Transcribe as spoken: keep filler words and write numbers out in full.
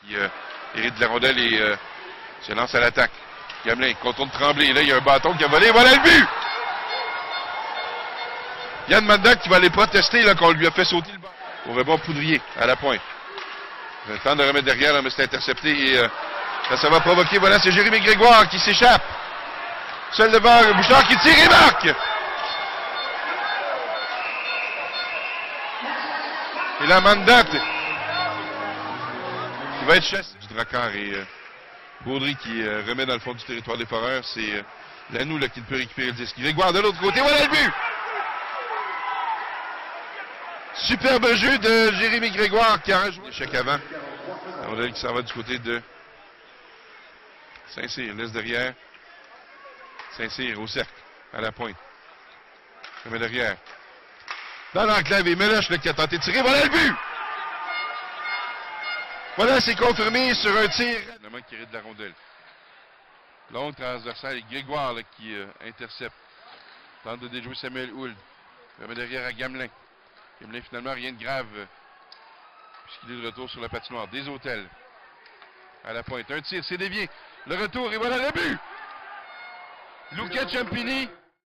qui euh, hérite de la rondelle et euh, se lance à l'attaque. Gamelin contourne Tremblay. Là, il y a un bâton qui a volé. Voilà le but! Yann Mandak qui va aller protester là qu'on lui a fait sauter le bâton. Au rebond Poudrier à la pointe. Le temps de remettre derrière, là, mais c'est intercepté et euh, ça, ça va provoquer. Voilà, c'est Jérémy Grégoire qui s'échappe. Seul devant Bouchard qui tire et marque! Et là, Mandat qui va être chassé du Drakkar et euh, Baudry qui euh, remet dans le fond du territoire des Foreurs. C'est euh, Lanoux là, qui ne peut récupérer le disque. Grégoire de l'autre côté, voilà le but! Superbe jeu de Jérémy Grégoire qui a rejoué l'échec avant. La rondelle qui s'en va du côté de Saint-Cyr. Laisse derrière. Saint-Cyr au cercle, à la pointe. Remet derrière. Dans l'enclave, et Meloche là, qui a tenté de tirer. Voilà le but! Voilà, c'est confirmé sur un tir. Le manque qui hérite de la rondelle. Longue transversale et Grégoire là, qui euh, intercepte. Tente de déjouer Samuel Hould. Remet derrière à Gamelin. Gamelin, finalement, rien de grave. Euh, puisqu'il est de retour sur la patinoire. Des Hôtels. À la pointe. Un tir, c'est dévié. Le retour, et voilà le but! Luca Ciampini.